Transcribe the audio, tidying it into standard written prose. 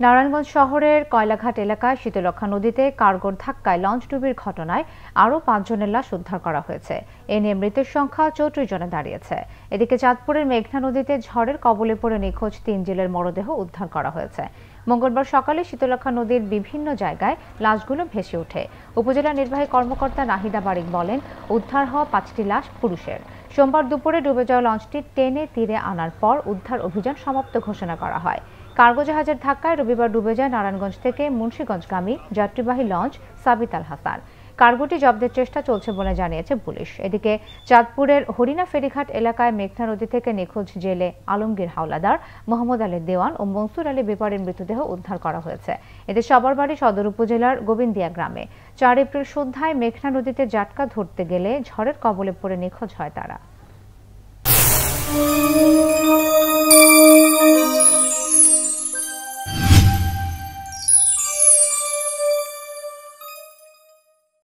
নারায়ণগঞ্জ শহরের কয়লাঘাট এলাকায় শীতলক্ষ্যা নদীতে কার্গোর ধাক্কায় লঞ্চ ডুবির ঘটনায় আরও ৫ জনের লাশ উদ্ধার করা হয়েছে। এ নিয়ে মৃতের সংখ্যা ৩৪ জনে দাঁড়িয়েছে। এদিকে চাঁদপুরের মেঘনা নদীতে ঝড়ের কবলে পড়ে নিখোঁজ ৩ জেলের মরদেহ উদ্ধার করা হয়েছে। মঙ্গলবার সকালে শীতলক্ষ্যা নদীর বিভিন্ন জায়গায় লাশগুলো ভেসে ওঠে। উপজেলা নির্বাহী কর্মকর্তা নাহিদা বারিক বলেন, উদ্ধার হওয়া ৫টি লাশ পুরুষের। সোমবার দুপুরে ডুবে যাওয়া লঞ্চটি টেনে তীরে আনার পর উদ্ধার অভিযান সমাপ্ত ঘোষণা করা হয়। কার্গো জাহাজের ধাক্কায় রবিবার ডুবে যায় নারায়ণগঞ্জ থেকে মুন্সিগঞ্জগামী যাত্রীবাহী লঞ্চ সাবিত আল হাসান। কার্গোটি জব্দের চেষ্টা চলছে বলে জানিয়েছে পুলিশ। এদিকে চাঁদপুরের হরিণা ফেরিঘাট এলাকায় মেঘনা নদী থেকে নিখোঁজ জেলে আলমগীর হাওলাদার, মোহাম্মদ আলী দেওয়ান ও মনসুর আলী বেপারের মৃতদেহ উদ্ধার করা হয়েছে। এদের সবার বাড়ি সদর উপজেলার গোবিন্দিয়া গ্রামে। ৪ এপ্রিল সন্ধ্যায় মেঘনা নদীতে জাটকা ধরতে গেলে ঝড়ের কবলে পড়ে নিখোঁজ হয় তারা।